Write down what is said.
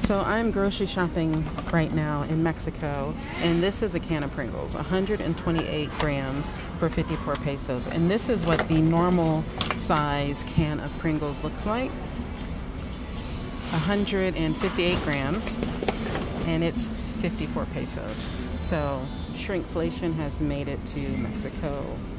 So I'm grocery shopping right now in Mexico, and this is a can of Pringles, 128 grams for 54 pesos. And this is what the normal size can of Pringles looks like. 158 grams, and it's 54 pesos. So shrinkflation has made it to Mexico.